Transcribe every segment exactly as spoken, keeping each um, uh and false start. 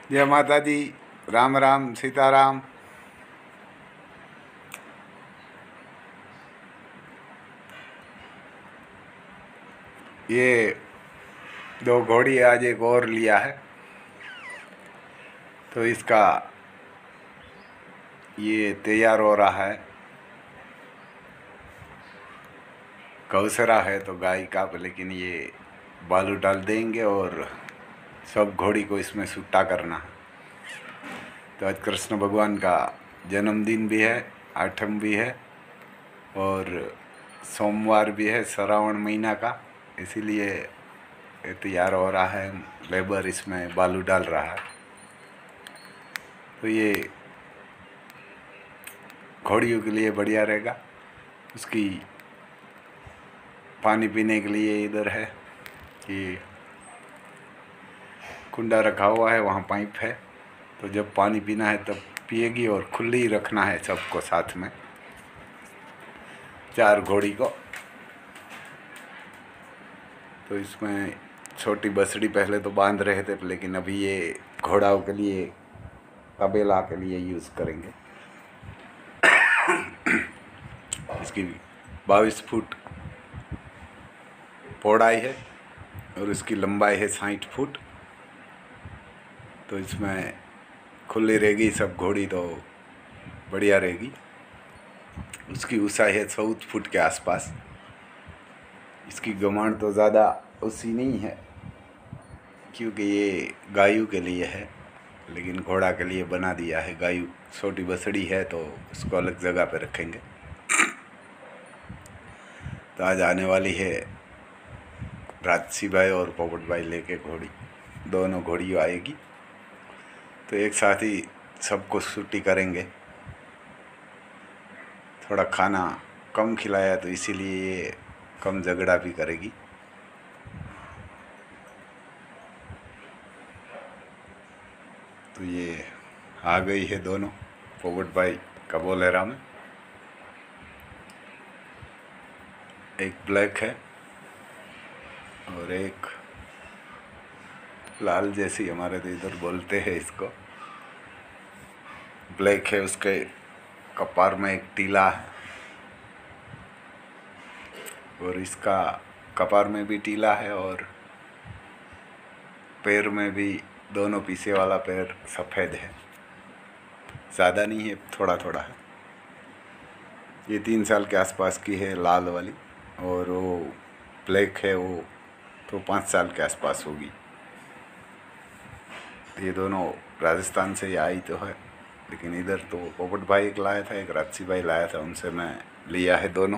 जय माता दी। राम राम सीताराम। ये दो घोड़ी आज एक और लिया है, तो इसका ये तैयार हो रहा है। गौसरा है तो गाय का, लेकिन ये बालू डाल देंगे और सब घोड़ी को इसमें सुट्टा करना है। तो आज कृष्ण भगवान का जन्मदिन भी है, आठम भी है और सोमवार भी है श्रावण महीना का, इसीलिए ये तैयार हो रहा है। लेबर इसमें बालू डाल रहा है। तो ये घोड़ियों के लिए बढ़िया रहेगा। उसकी पानी पीने के लिए इधर है कि कुंडा रखा हुआ है, वहाँ पाइप है, तो जब पानी पीना है तब पिएगी और खुली ही रखना है सबको साथ में, चार घोड़ी को। तो इसमें छोटी बसड़ी पहले तो बांध रहे थे, लेकिन अभी ये घोड़ाओं के लिए, तबेला के लिए यूज़ करेंगे। इसकी बाईस फुट पौड़ाई है और इसकी लंबाई है साठ फुट। तो इसमें खुली रहेगी सब घोड़ी, तो बढ़िया रहेगी। उसकी ऊंचाई है चौदह फुट के आसपास। इसकी गमाण तो ज़्यादा ऊंची नहीं है क्योंकि ये गायों के लिए है, लेकिन घोड़ा के लिए बना दिया है। गाय छोटी बसड़ी है तो उसको अलग जगह पे रखेंगे। तो आज आने वाली है राजसी भाई और पोपट भाई लेके घोड़ी, दोनों घोड़ियों आएगी। तो एक साथ ही सबको छुट्टी करेंगे। थोड़ा खाना कम खिलाया तो इसीलिए ये कम झगड़ा भी करेगी। तो ये आ गई है दोनों, पोपट भाई का बोलेरा में। एक ब्लैक है और एक लाल जैसी, हमारे तो इधर बोलते हैं इसको। ब्लैक है, उसके कपार में एक टीला है और इसका कपार में भी टीला है और पैर में भी, दोनों पीछे वाला पैर सफ़ेद है, ज़्यादा नहीं है, थोड़ा थोड़ा है। ये तीन साल के आसपास की है लाल वाली, और वो ब्लैक है वो तो पाँच साल के आसपास होगी। ये दोनों राजस्थान से ही आई तो है, लेकिन इधर तो पोपट भाई एक लाया था, एक राजसी भाई लाया था, उनसे मैं लिया है दोनों।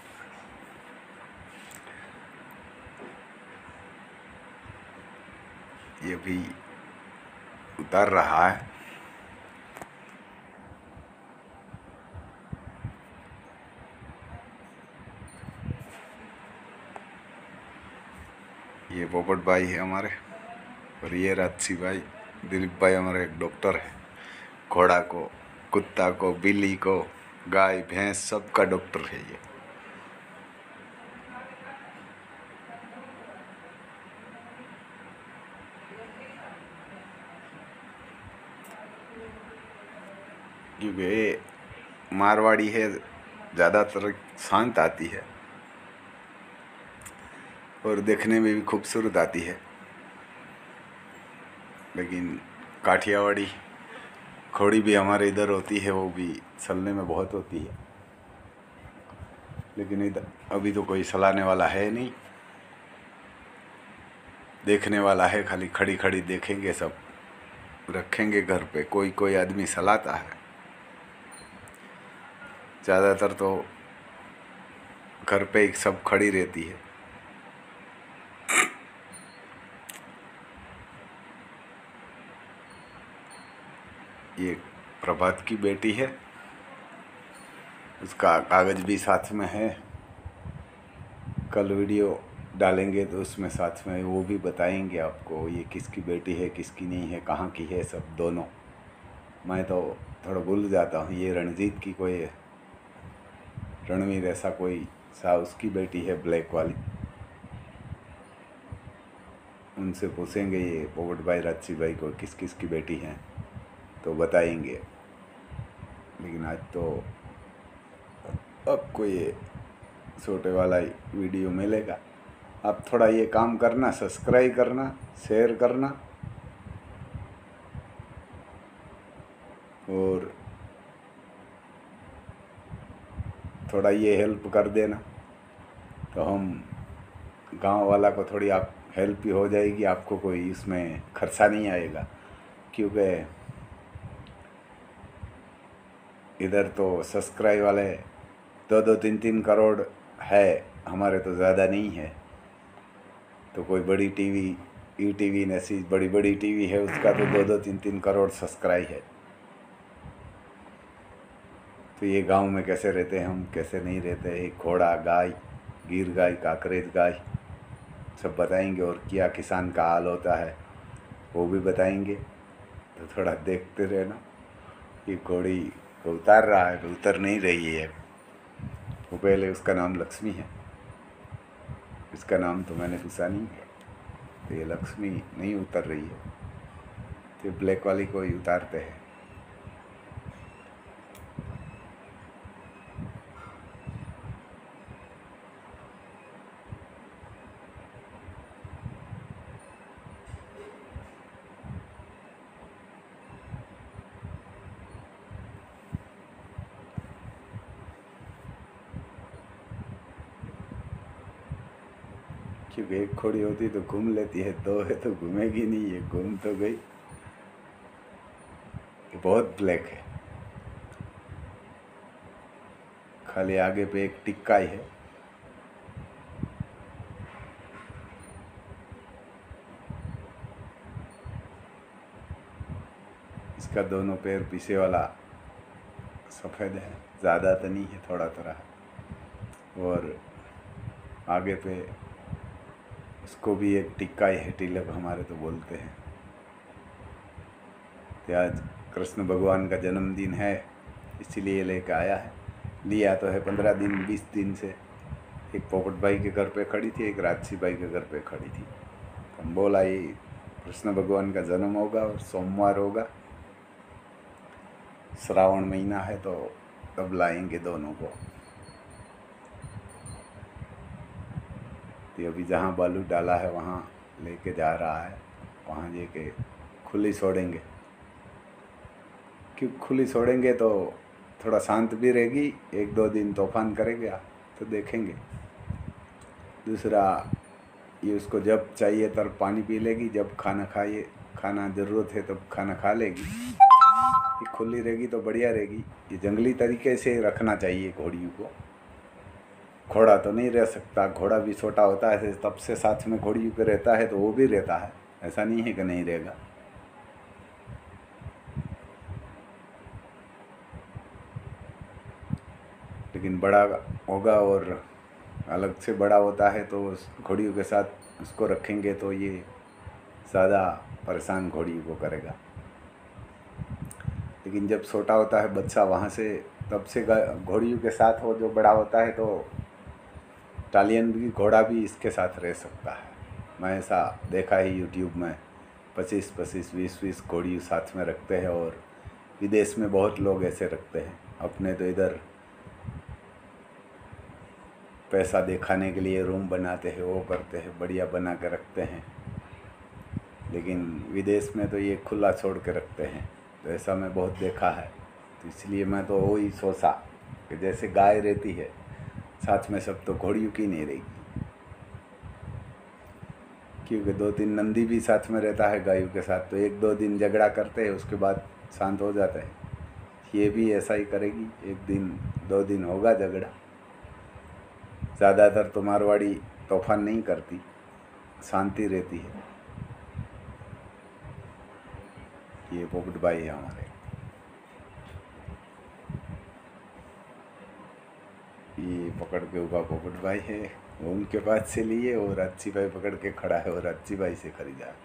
ये भी उतार रहा है। ये पोपट भाई है हमारे, और ये राजसी भाई दिलीप भाई हमारे एक डॉक्टर है। घोड़ा को, कुत्ता को, बिल्ली को, गाय भैंस सबका डॉक्टर है ये। क्योंकि ये मारवाड़ी है, ज़्यादातर शांत आती है और देखने में भी खूबसूरत आती है। लेकिन काठियावाड़ी घोड़ी भी हमारे इधर होती है, वो भी चलने में बहुत होती है, लेकिन इधर अभी तो कोई चलाने वाला है नहीं, देखने वाला है। खाली खड़ी खड़ी देखेंगे, सब रखेंगे घर पे, कोई कोई आदमी चलाता है। ज़्यादातर तो घर पे एक सब खड़ी रहती है। ये प्रभात की बेटी है, उसका कागज़ भी साथ में है। कल वीडियो डालेंगे तो उसमें साथ में वो भी बताएंगे आपको, ये किसकी बेटी है किसकी नहीं है, कहाँ की है, सब दोनों। मैं तो थोड़ा भूल जाता हूँ। ये रणजीत की कोई है, रणवीर ऐसा कोई सा उसकी बेटी है, ब्लैक वाली। उनसे पूछेंगे ये पोपट भाई राची भाई को किस किस की बेटी हैं तो बताएंगे। लेकिन आज तो आपको ये छोटे वाला वीडियो मिलेगा। आप थोड़ा ये काम करना, सब्सक्राइब करना, शेयर करना और थोड़ा ये हेल्प कर देना तो हम गांव वाला को थोड़ी आप हेल्प भी हो जाएगी, आपको कोई इसमें खर्चा नहीं आएगा। क्योंकि इधर तो सब्सक्राइब वाले दो दो तीन तीन करोड़ है, हमारे तो ज़्यादा नहीं है। तो कोई बड़ी टीवी ई टीवी ऐसी बड़ी बड़ी टीवी है उसका तो दो दो तीन तीन करोड़ सब्सक्राइब है। तो ये गांव में कैसे रहते हैं हम, कैसे नहीं रहते, एक घोड़ा, गाय, गिर गाय, काकरेज गाय सब बताएंगे। और क्या किसान का हाल होता है वो भी बताएंगे। तो थोड़ा देखते रहना। ये घोड़ी को उतार रहा है तो उतर नहीं रही है वो, पहले उसका नाम लक्ष्मी है, इसका नाम तो मैंने पूछा नहीं है। तो ये लक्ष्मी नहीं उतर रही है तो ब्लैक वाली को ही उतारते हैं। क्योंकि एक घोड़ी होती तो घूम लेती है, दो है तो घूमेगी नहीं, ये घूम तो गई। ये बहुत ब्लैक है, खाली आगे पे एक टिक्का ही है। इसका दोनों पैर पीछे वाला सफ़ेद है, ज़्यादा तो नहीं है, थोड़ा थोड़ा है। और आगे पे इसको भी एक टिक्का ही है, टिलक हमारे तो बोलते हैं। तो आज कृष्ण भगवान का जन्मदिन है इसीलिए लेकर आया है। लिया तो है पंद्रह दिन बीस दिन से। एक पोपट भाई के घर पे खड़ी थी, एक राजसी भाई के घर पे खड़ी थी। हम बोला ये कृष्ण भगवान का जन्म होगा और सोमवार होगा, श्रावण महीना है तो तब लाएंगे दोनों को। तो अभी जहाँ बालू डाला है वहाँ लेके जा रहा है, वहाँ लेके खुली छोड़ेंगे। क्यों खुली छोड़ेंगे तो थोड़ा शांत भी रहेगी, एक दो दिन तूफान करेगा तो देखेंगे। दूसरा ये उसको जब चाहिए तब पानी पी लेगी, जब खाना खाइए खाना ज़रूरत है तब खाना खा लेगी। ये खुली रहेगी तो बढ़िया रहेगी। ये जंगली तरीके से रखना चाहिए घोड़ियों को। घोड़ा तो नहीं रह सकता, घोड़ा भी छोटा होता है तब से साथ में घोड़ियों के रहता है तो वो भी रहता है, ऐसा नहीं है कि नहीं रहेगा। लेकिन बड़ा होगा और अलग से बड़ा होता है तो उस घोड़ियों के साथ उसको रखेंगे तो ये ज़्यादा परेशान घोड़ियों को करेगा। लेकिन जब छोटा होता है बच्चा वहाँ से, तब से घोड़ियों के साथ हो जो बड़ा होता है तो इटालियन भी घोड़ा भी इसके साथ रह सकता है। मैं ऐसा देखा है यूट्यूब में, पच्चीस पच्चीस बीस बीस घोड़ी साथ में रखते हैं। और विदेश में बहुत लोग ऐसे रखते हैं। अपने तो इधर पैसा दिखाने के लिए रूम बनाते हैं, वो करते हैं, बढ़िया बना के रखते हैं। लेकिन विदेश में तो ये खुला छोड़ के रखते हैं, तो ऐसा मैं बहुत देखा है। तो इसलिए मैं तो वही सोचा कि जैसे गाय रहती है साथ में सब, तो घोड़ियों की नहीं रहेगी। क्योंकि दो तीन नंदी भी साथ में रहता है गायों के साथ, तो एक दो दिन झगड़ा करते हैं उसके बाद शांत हो जाता है। ये भी ऐसा ही करेगी, एक दिन दो दिन होगा झगड़ा। ज़्यादातर तो मारवाड़ी तूफान नहीं करती, शांति रहती है। ये पोपट भाई है हमारे, ये पकड़ के उगा पोपट भाई है, वो उनके पास से लिए और अच्छी भाई पकड़ के खड़ा है और अच्छी भाई से खरीदा।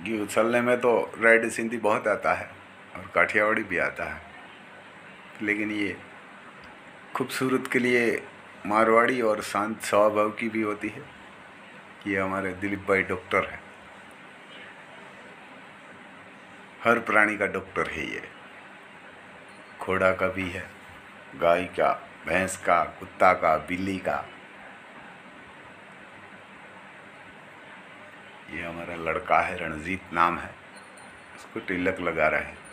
कि उछलने में तो रेड सिंधी बहुत आता है और काठियावाड़ी भी आता है, लेकिन ये खूबसूरत के लिए मारवाड़ी और शांत स्वभाव की भी होती है। ये हमारे दिलीप भाई डॉक्टर है, हर प्राणी का डॉक्टर है ये। घोड़ा का भी है, गाय का, भैंस का, कुत्ता का, बिल्ली का। ये हमारा लड़का है, रणजीत नाम है, उसको तिलक लगा रहे हैं।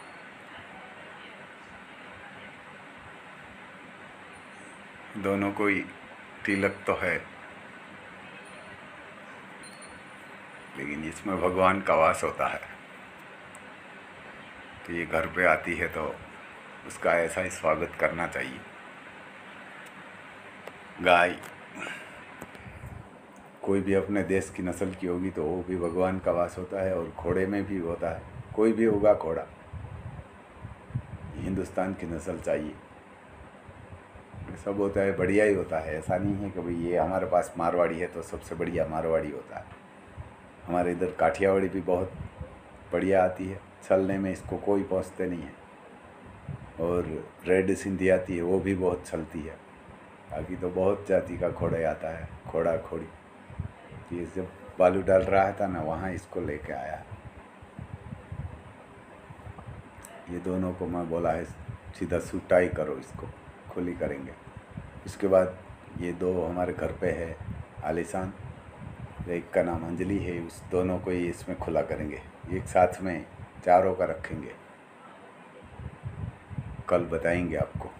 दोनों को ही तिलक तो है, लेकिन इसमें भगवान का वास होता है। तो ये घर पे आती है तो उसका ऐसा ही स्वागत करना चाहिए। गाय कोई भी अपने देश की नस्ल की होगी तो वो भी भगवान का वास होता है, और घोड़े में भी होता है। कोई भी होगा घोड़ा, हिंदुस्तान की नस्ल चाहिए। सब होता है, बढ़िया ही होता है। ऐसा नहीं है कि भाई ये हमारे पास मारवाड़ी है तो सबसे बढ़िया मारवाड़ी होता है। हमारे इधर काठियावाड़ी भी बहुत बढ़िया आती है, चलने में इसको कोई पहुँचते नहीं है। और रेड सिंधी आती है, वो भी बहुत चलती है। बाकी तो बहुत जाति का घोड़ा आता है, घोड़ा घोड़ी। ये जब बालू डाल रहा था ना, वहाँ इसको लेके आया। ये दोनों को मैं बोला है सीधा सुटाई करो, इसको खुली करेंगे। इसके बाद ये दो हमारे घर पे है आलिशान, एक का नाम अंजलि है, उस दोनों को ही इसमें खुला करेंगे। एक साथ में चारों का रखेंगे, कल बताएंगे आपको।